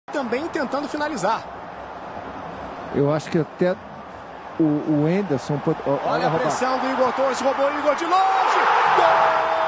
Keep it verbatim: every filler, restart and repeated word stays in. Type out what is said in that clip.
Também tentando finalizar. Eu acho que até o, o Henderson pode... Olha, olha a pressão do Igor Torres, roubou o Igor de longe. Gol!